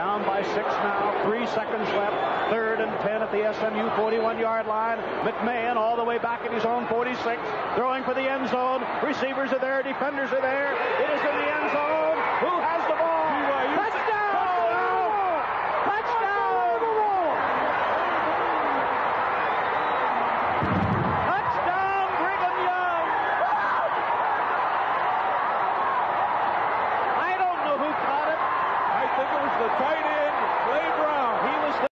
Down by 6 now, 3 seconds left. 3rd and 10 at the SMU 41-yard line. McMahon all the way back in his own 46, throwing for the end zone. Receivers are there, defenders are there. It is in the end zone. Who has the ball? BYU. Touchdown! Touchdown! Touchdown, Brigham Young! I don't know who caught it. I think it was the tight